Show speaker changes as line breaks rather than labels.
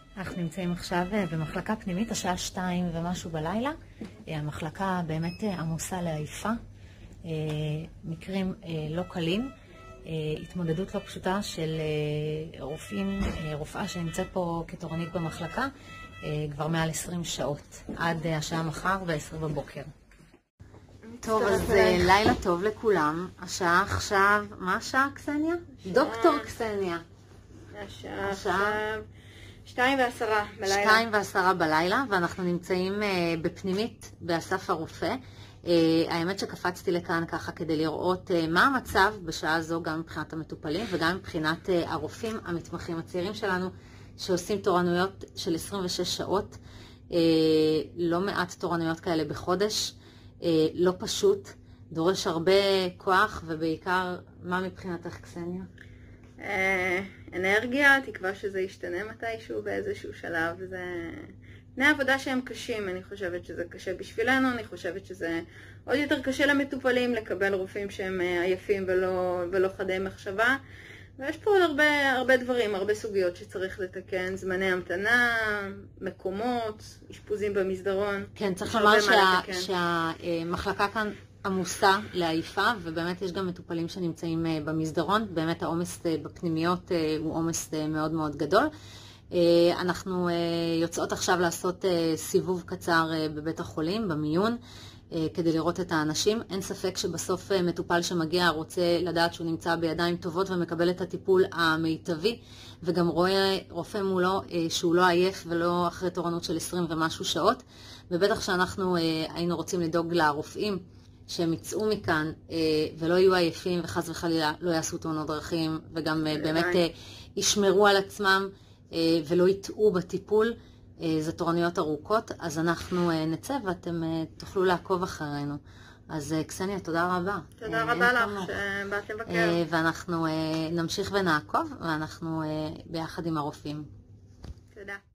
אנחנו נמצאים עכשיו במחלקה פנימית, השעה 2 ומשהו בלילה. המחלקה באמת עמוסה לעייפה. מקרים לא קלים. התמודדות לא פשוטה של רופאה שנמצאת פה כתורנית במחלקה כבר מעל 20 שעות, עד השעה מחר ב-10 בבוקר. טוב, אז לילה טוב לכולם. השעה עכשיו, מה השעה, קסניה? דוקטור קסניה.
השעה עכשיו 2:10 בלילה.
2:10 בלילה, ואנחנו נמצאים בפנימית באסף הרופא. האמת שקפצתי לכאן ככה כדי לראות מה המצב בשעה זו, גם מבחינת המטופלים וגם מבחינת הרופאים המתמחים הצעירים שלנו, שעושים תורנויות של 26 שעות, לא מעט תורנויות כאלה בחודש, לא פשוט, דורש הרבה כוח, ובעיקר, מה מבחינתך, קסניה?
אנרגיה, תקווה שזה ישתנה מתישהו באיזשהו שלב. זה תנאי עבודה שהם קשים, אני חושבת שזה קשה בשבילנו, אני חושבת שזה עוד יותר קשה למטופלים לקבל רופאים שהם עייפים ולא חדי מחשבה. ויש פה עוד הרבה דברים, הרבה סוגיות שצריך לתקן, זמני המתנה, מקומות, אשפוזים במסדרון.
כן, צריך לומר שהמחלקה כאן עמוסה לעייפה, ובאמת יש גם מטופלים שנמצאים במסדרון. באמת העומס בפנימיות הוא עומס מאוד מאוד גדול. אנחנו יוצאות עכשיו לעשות סיבוב קצר בבית החולים, במיון, כדי לראות את האנשים. אין ספק שבסוף מטופל שמגיע רוצה לדעת שהוא נמצא בידיים טובות ומקבל את הטיפול המיטבי, וגם רואה רופא מולו שהוא לא עייף ולא אחרי תורנות של 20 ומשהו שעות. ובטח שאנחנו היינו רוצים לדאוג לרופאים שהם יצאו מכאן ולא יהיו עייפים וחס וחלילה לא יעשו תאונות דרכים, וגם באמת ישמרו על עצמם ולא יטעו בטיפול. זה תורנויות ארוכות, אז אנחנו נצא ואתם תוכלו לעקוב אחרינו. אז קסניה, תודה רבה.
תודה רבה לך שבאת לבקר.
ואנחנו נמשיך ונעקוב, ואנחנו ביחד עם הרופאים.
תודה.